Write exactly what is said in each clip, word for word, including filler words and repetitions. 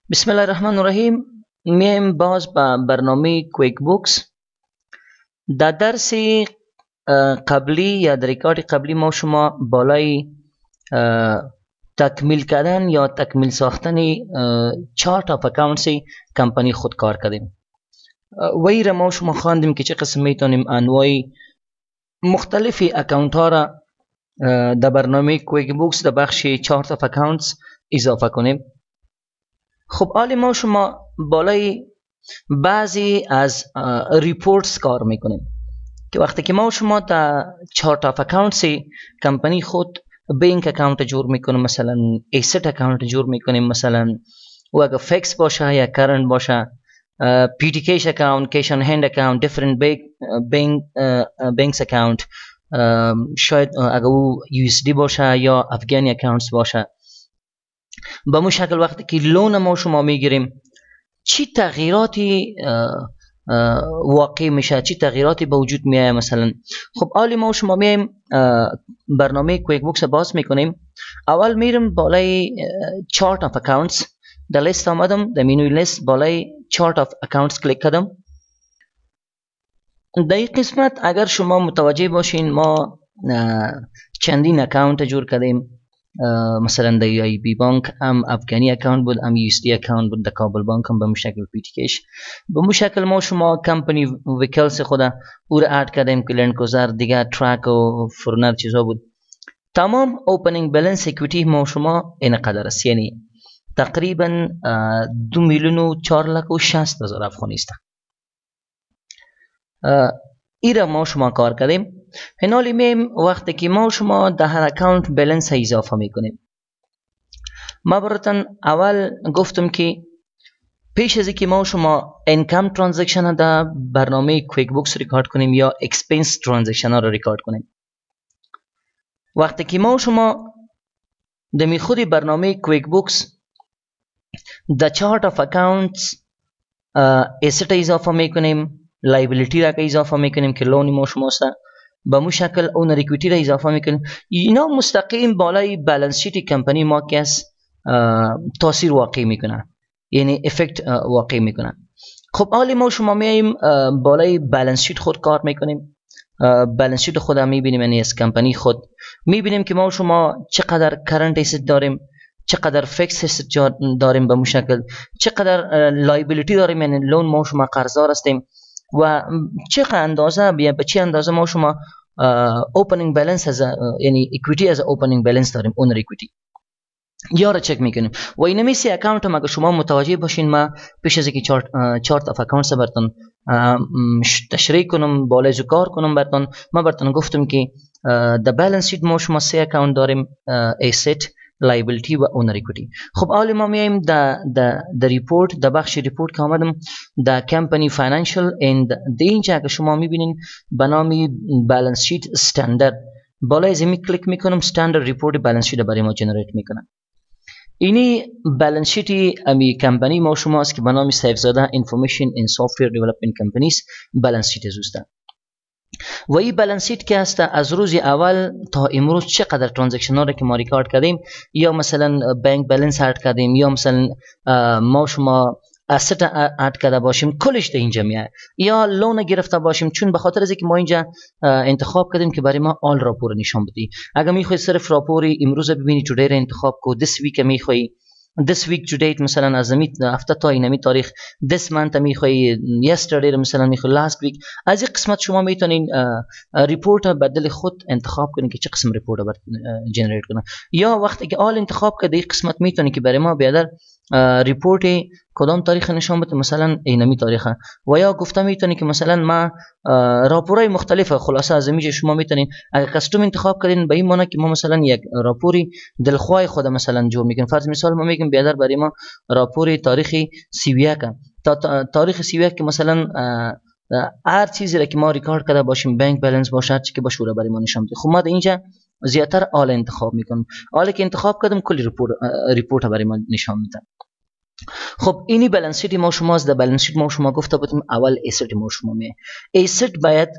بسم الله الرحمن الرحیم. میم باز با برنامه کویک بوکس. در درس قبلی یا در ریکارد قبلی ما شما بالای تکمیل کردن یا تکمیل ساختن چارت آف اکاونتس کمپانی خود کار کردیم. وی را ما شما خواندیم که چه قسم میتونیم انواع مختلفی اکاونت ها را در برنامه کویک بوکس در بخش چارت آف اکاونتس اضافه کنیم. خب حالی ما شما بالای بعضی از ریپورتس کار میکنیم که وقتی که ما شما در چارت آف اکاونتس کمپانی خود بینک اکاونت جور میکنیم، مثلا ایسٹ اکاونت جور میکنیم، مثلا و اگر فکس باشه یا کرنت باشه، پی تی کیش اکاونت، کیش آن هند اکاونت، دیفرنت بینک بینکس اکاونت، شاید اگر او یو اس دی باشه یا افغانی اکاونتس باشه. به مو شکل وقتی که لون ما شما میگیریم چی تغییراتی واقع میشه، چی تغییراتی به وجود میایه مثلا. خب حالی ما شما میایم برنامه کویک بوکس باز میکنیم. اول میرم بالای چارت آف اکاونتس، در لیست آمدم، در مینوی لیست بالای چارت آف اکاونتس کلیک کردم. در این قسمت اگر شما متوجه باشین ما چندین اکاونت جور کردیم. مثلا در ای بی بانک هم افغانی اکاونت بود، هم یو اس دی اکاونت بود، در کابل بانک هم به مشکل پی تی کیش. به مشکل ما شما کمپنی ویکلز خود او را اد کردیم که لند کوزر دیگه ترک و فرنر چیزا بود. تمام اوپنینگ بالانس اکویتی ما شما این قدر است، یعنی تقریبا دو میلیون و چهار لک و شصت هزار افغانی است. ایره ما شما کار کردیم. هنالی میم وقتی که ما شما در هر اکاونت بالانس اضافه میکنیم. ما براتون اول گفتم که پیش از اینکه ما شما انکم ترانزکشن در برنامه کویک بوکس ریکارد کنیم یا اکسپنس ترانزکشن ها را ریکارد کنیم، وقتی که ما شما در خود برنامه کویک بوکس در چارت آف اکاونتس ایسٹ اضافه میکنیم، لایبیلیتی را که اضافه میکنیم که لون ما شما است، به مو شکل اونر اکویتی را اضافه میکنیم. اینا مستقیم بالای بالانس شیت کمپانی ما که است تاثیر واقع میکنه، یعنی افکت واقع میکنه. خب حالی ما شما میایم بالای بالانس شیت خود کار میکنیم. بالانس شیت خود هم میبینیم، یعنی از کمپانی خود میبینیم که ما شما چقدر کرنت ایسٹ داریم، چقدر فکس ایسٹ داریم، به مشکل چقدر لایبیلیتی داریم، یعنی لون ما شما قرضدار هستیم و چه اندازه بیا به چه اندازه ما شما اوپنینگ بالانس از یعنی اکویتی از اوپنینگ بالانس داریم، اونر اکویتی یا را چک میکنیم. و این میسی اکاونت هم اگر شما متوجه باشین ما پیش از اینکه چارت چارت اف اکاونتس براتون تشریح کنم، بالای کار کنم براتون، ما براتون گفتم که د بالانس شیت ما شما سه اکاونت داریم، ایسٹ، لایبیلیتی و اونر اکویتی. خب حالا ما میایم د د د ریپورت، د بخش ریپورت که آمدم د کمپانی فاینانشل اند د اینجا که شما میبینین به نام بالانس شیت استاندارد، بالای زمین کلیک میکنم، استاندارد ریپورت بالانس شیت برای ما جنریت میکنه. اینی بالانس شیتی امی کمپانی ما شما است که به نام سیفزاده انفورمیشن ان سافتویر دیولپمنت کمپانیز بالانس شیت زوسته. و این بالانس شیت که است از روز اول تا امروز چقدر ترانزکشن ها را که ما ریکارد کردیم، یا مثلا بانک بالانس اد کردیم، یا مثلا ما شما asset اد کرده باشیم، کلش در اینجا میاد، یا لون گرفته باشیم، چون به خاطر از اینکه ما اینجا انتخاب کردیم که برای ما آل راپور نشان بدی. اگر میخوای صرف راپوری امروز ببینی تودی را انتخاب کو، دس ویک میخوای this week to date مثلا از امی هفته تا اینمی تاریخ، this month میخوای yesterday مثلا میخوای last week، از این قسمت شما میتونین ریپورت بدل خود انتخاب کنین که چه قسم ریپورت بر جنریت کنه. یا وقتی که آل انتخاب کرده این قسمت میتونین که برای ما بیادر ریپورت کدام تاریخ نشان بده، مثلا اینمی تاریخه. و یا گفته میتونی که مثلا ما راپورای مختلفه، خلاصه از اینجا شما میتونین اگر کاستوم انتخاب کردین به این معنی که ما مثلا یک راپوری دلخواه خود مثلا جور میکنیم. فرض مثال ما میگیم بیادر برای ما راپور تاریخی سی وی یک تا تاریخ سی وی یک که مثلا هر چیزی را که ما ریکارد کرده باشیم، بانک بالانس باشه، هر چی که باشه برای ما نشان بده. خب ما اینجا زیاتر آل انتخاب میکنم، آل که انتخاب کردم کلی ریپورت ریپورت برای ما نشان میده. خب اینی بالانس شیت ما شماست. در بالانس شیت ما شما گفته بودیم اول ایسٹ ما شما می ایسٹ باید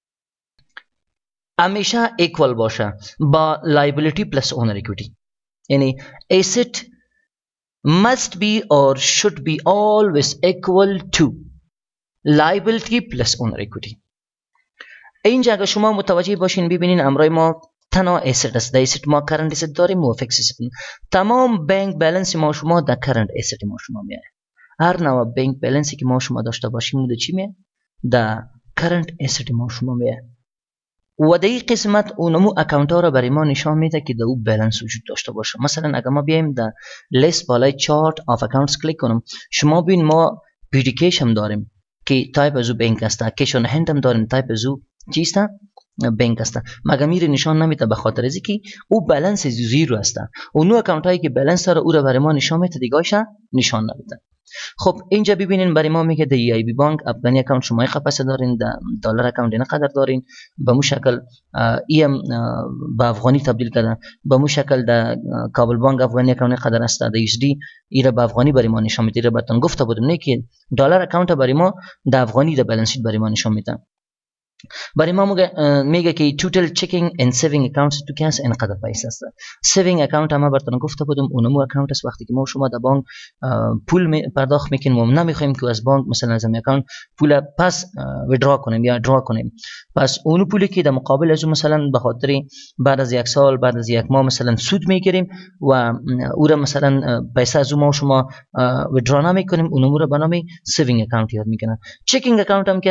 همیشه ایکوال باشه با لایبیلیتی پلس اونر اکویتی، یعنی ایسٹ must be or should be always equal to liability plus owner equity. اینجا اگر شما متوجه باشین ببینین امرای ما تنها اسید است. در اسید ما کرنت اسید داریم و فیکس اسید. تمام بانک بالانس ما شما در کرنت اسید ما شما میاد. هر نوع بانک بالانسی که ما شما داشته باشیم در چی میاد؟ در کرنت اسید ما شما میاد. و در این قسمت اونمو اکاونت ها را برای ما نشان میده که در او بالانس وجود داشته باشه. مثلا اگر ما بیایم در لیست بالای چارت آف اکاونتس کلیک کنم، شما ببین ما پی دی کیش هم داریم که تایپ از او بانک است. کیش آن هند هم داریم تایپ از او چیست؟ بانک است. مگر میره نشان نمیده به خاطر از اینکه او بالانس زیرو است. اون نوع اکاونت هایی که بالانس داره او را برای ما نشان میده، دیگه‌اش نشان نمیده. خب اینجا ببینین برای ما میگه در ای آی بی بانک افغانی اکاونت شما خپسه دارین، در دلار اکاونت نه قدر دارین، به مو شکل ای ام به افغانی تبدیل کردن، به مو شکل در کابل بانک افغانی اکاونت قدر است، در یو اس دی ایره به افغانی برای ما نشان میده. بهتون گفته بودم نه که دلار اکاونت برای ما در افغانی در بالانس شیت برای ما نشان میده. برای ما میگه که توتال چکینگ اند سیوینگ اکاونتس تو کیس اینقدر پیسه است. سیوینگ اکاونت ما براتون گفته بودم اونمو اکاونت است وقتی که ما شما در بانک پول پرداخت میکنیم و نمیخوایم که از بانک مثلا از این اکاونت پول پس ویدرا کنیم یا درا کنیم، پس اون پولی که در مقابل از مثلا به خاطر بعد از یک سال بعد از یک ماه مثلا سود میگیریم و او را مثلا پیسه از ما شما ویدرا نمیکنیم، اونمو را به نام سیوینگ اکاونت یاد میکنن. چکینگ اکاونت هم که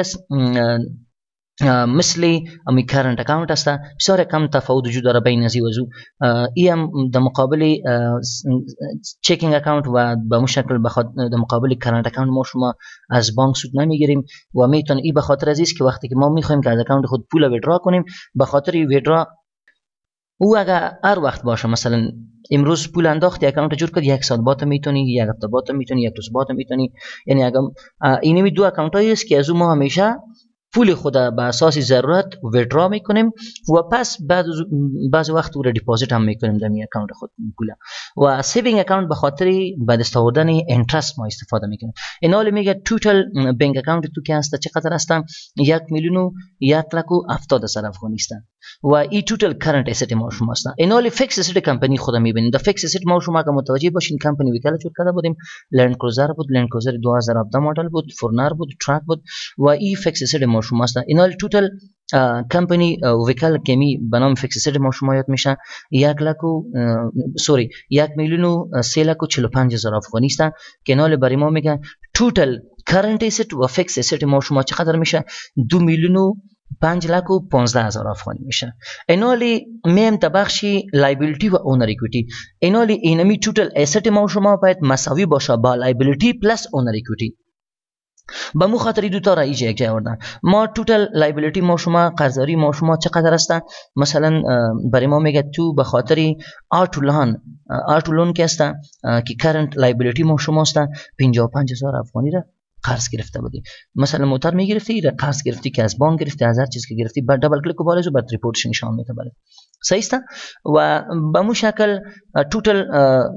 مثل امی کرنت اکاونت است. بسیار کم تفاوت وجود داره بین از و ای ام در مقابل چکینگ اکاونت و به مشکل بخاطر در مقابل کرنت اکاونت ما شما از بانک سود نمیگیریم و میتون ای به خاطر از است که وقتی که ما میخوایم که از اکاونت خود پول ویدرا کنیم، به خاطر ویدرا او اگر هر وقت باشه مثلا امروز پول انداختی اکاونت جور کرد، یک ساعت بعد میتونی، یک هفته بعد میتونی، یک روز بعد میتونی، یعنی اگر اینمی دو اکاونت هایی است که از ما همیشه پول خود به اساس ضرورت ویدرا میکنیم و پس بعد بعضی وقت او را دیپوزیت هم میکنیم در می اکاونت خود پول. و سیوینگ اکاونت به خاطر به دست آوردن اینترست ما استفاده میکنیم. این حال میگه توتال بانک اکاونت تو که هست چقدر هستن؟ یک میلیون و یک لک و هفتاد هزار افغانی است و این توتال کرنت اسید ما شما است. این حال فیکس اسید کمپانی خود میبینید. در فیکس اسید ما شما که متوجه باشین کمپانی وکالت شد کرده بودیم، لند کروزر بود، لند کروزر دو هزار و هفده مدل بود، فورنر بود، ترک بود و این فیکس اسید ما شما است. این حال توتال کمپانی وکالت کمی به نام فیکس اسید ما شما یاد میشه یک لک و سوری یک میلیون و سه لک و چهل و پنج هزار افغانی است که این حال برای ما میگه توتال کرنت اسید و فیکس اسید ما شما چقدر میشه؟ دو میلیون و پنج لک و پانزده هزار افغانی میشه. اینالی میم تبخشی لایبیلیتی و اونر ایکویتی. اینالی اینمی توتال اسید ما شما باید مساوی باشه با لایبیلیتی پلاس اونر ایکویتی. به مو خاطر دو تا را ایجا یک جای آوردن. ما توتال لایبیلیتی ما شما قرضداری ما شما چقدر است؟ مثلا برای ما میگه تو به خاطر آرتو لون آرتو لون که است که کرنت لایبیلیتی ما شما است پنجاه و پنج هزار افغانی را قرض گرفته بودی. مثلا موتور میگرفتی ایره قرض گرفتی که از بانک گرفتی، از هر چیز که گرفتی بعد دبل کلیک بالایزو بعد ریپورتش نشان میده بالا. صحیح است؟ و به مو شکل توتال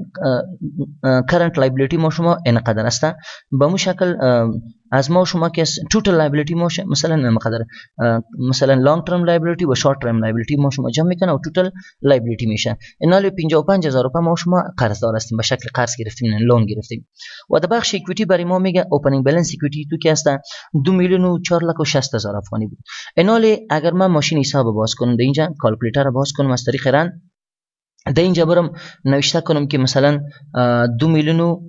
کرنت لایبیلیتی ما شما اینقدر است. به مو شکل از ما شما که توتال لایبیلیتی ما مثلا مقدار مثلا لانگ ترم لایبیلیتی و شورت ترم لایبیلیتی ما شما جمع میکنه و توتال لایبیلیتی میشه. اینالی پنجاه و پنج هزار روپیه ما شما قرضدار هستیم، به شکل قرض گرفتیم، لون گرفتیم. و در بخش ایکویتی برای ما میگه اوپنینگ بالانس ایکویتی تو که است دو میلیون و چهار لک و شصت هزار افغانی بود. اینالی اگر من ماشین حساب باز کنم در اینجا کالکولیتر باز کنم از طریق رن در اینجا برم نوشته کنم که مثلا دو میلیون و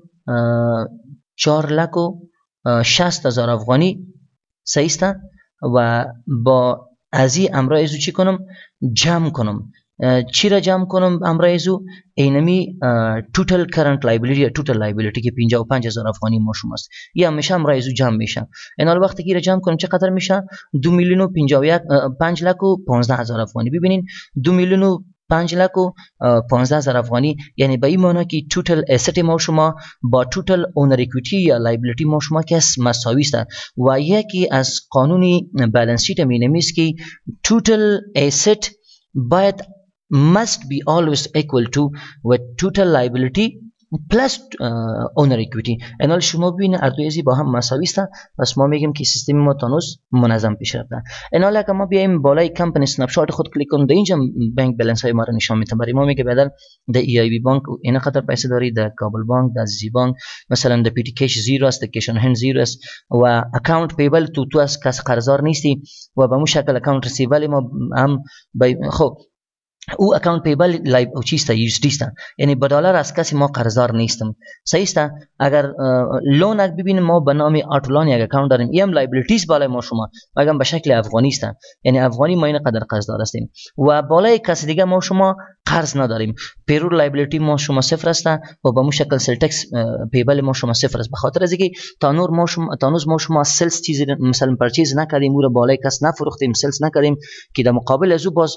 چهار لک و شصت هزار افغانی صحیح است و با ازی امرایزو چی کنم؟ جمع کنم. چی را جمع کنم امرایزو؟ اینمی توتال کرنت لایبیلیتی یا توتال لایبیلیتی که پنجاه و پنج هزار افغانی ما شماست. یا میشه امرایزو جمع میشه. این حال وقتی که را جمع کنم چقدر میشه؟ دو میلیون و پنجاه و یک پنج لک و پانزده هزار افغانی. ببینین دو میلیون و پنج لک و پانزده هزار افغانی، یعنی به این معنی که توتال اسید ما شما با توتال اونر ایکویتی یا لایبیلیتی ما شما که مساوی است و یکی از قانونی بالانس شیت می است که توتال اسید باید must be always equal to و total liability پلاس اونر اکویتی. این حال شما ببینید هر دوی ازی با هم مساوی است. پس ما میگیم که سیستم ما تانوز منظم پیش رفته. این حال اگه ما بیایم بالای کمپانی اسنپ شات خود کلیک کنیم، در اینجا بانک بالانس های ما رو نشان میده. برای ما میگه بدل در ای آی بی بانک این قدر پیسه داری، در کابل بانک، در زی بانک مثلا در پی تی کش زیرو است، در کشن هند زیرو است و اکاونت پیبل تو تو از کس قرضدار نیستی و به مو شکل اکاونت ریسیبل ما هم خب او اکاونت پیبل لایب او چیستا یو اس D است، یعنی با دلار از کسی ما قرضدار نیستم. صحیح است. اگر لون اگه ببینیم ما به نام آتولان یک اکاونت داریم، ای ام لایبیلیتیز بالای ما شما اگه به شکل افغانی است، یعنی افغانی ما این قدر قرضدار هستیم و بالای کسی دیگه ما شما قرض نداریم. پیرور لایبیلیتی ما شما صفر است و به مو شکل سلتکس پیبل ما شما صفر است. به خاطر از اینکه تانور ما شما تانوز ما شما سلز چیزی مثلا پرچیز نکردیم، او را بالای کس نفروختیم، سلز نکردیم که در مقابل از او باز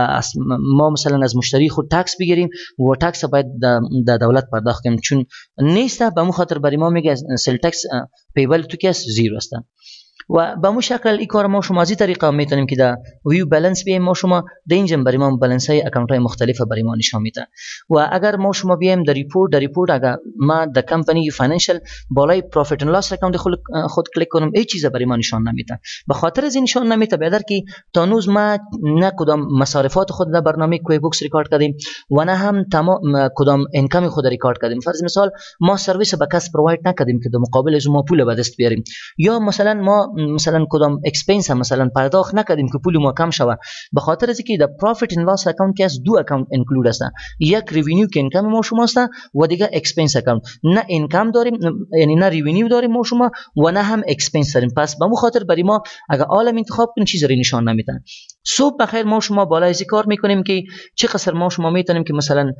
ما مثلا از مشتری خود تکس بگیریم و تکس باید در دولت پرداخت کنیم، چون نیست. به مو خاطر برای ما میگه سل تکس پیبل تو کس زیرو است و به مو شکل این کار ما شما از این طریقه میتونیم که در ویو بالانس بیایم ما شما در اینجا برای ما بالانس های اکانت های مختلف برای ما نشان میده. و اگر ما شما بیایم در ریپورت در ریپورت اگر ما در کمپانی فینانشل بالای پروفیت اند لاس اکانت خود خود کلیک کنم هیچ چیز برای ما نشان نمیده. به خاطر از این نشان نمیده بدر که تانوز ما نه کدام مصارفات خود در برنامه کوی بوکس ریکارد کردیم و نه هم تمام کدام انکم خود ریکارد کردیم. فرض مثال ما سرویس به کس پروواید نکردیم که در مقابل از ما پول به دست بیاریم، یا مثلا ما مثلا کدام اکسپنس مثلا پرداخت نکردیم که پول ما کم شوه. به خاطر از اینکه در پروفیت اند لاس اکانت که از دو اکانت انکلود است، یک ریوینیو که انکم ما شما است و دیگه اکسپنس اکانت. نه انکم داریم یعنی نه ریوینیو داریم ما شما و نه هم اکسپنس داریم. پس به مو خاطر برای ما اگه عالم انتخاب کنیم چیزی نشان نمیدن. صبح بخیر ما شما بالای از کار میکنیم که چه قصر ما شما میتونیم که مثلا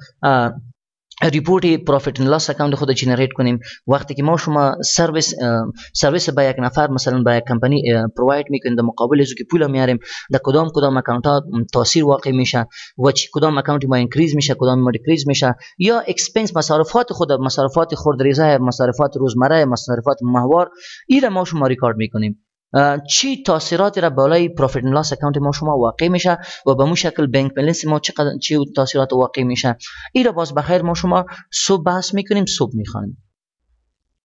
ریپورت پروفیت اند لاس اکاونت خود جنریت کنیم. وقتی که ما شما سرویس سرویس به یک نفر مثلا به یک کمپانی پروواید میکنیم، در مقابل از که پول میاریم، در کدام کدام اکاونت ها تاثیر واقع میشه و چی کدام اکاونت ما اینکریز میشه کدام ما دیکریز میشه، یا اکسپنس مصارفات خود مصارفات خردریزه مصارفات روزمره مصارفات ماهوار این ما شما ریکارد میکنیم. چی تاثیراتی را بالای پروفیت اند لاس اکانت ما شما واقع میشه و به مو شکل بانک بالانس ما چقدر چی تاثیرات واقع میشه. این را باز بخیر ما شما صبح بحث میکنیم، صبح میخوانیم.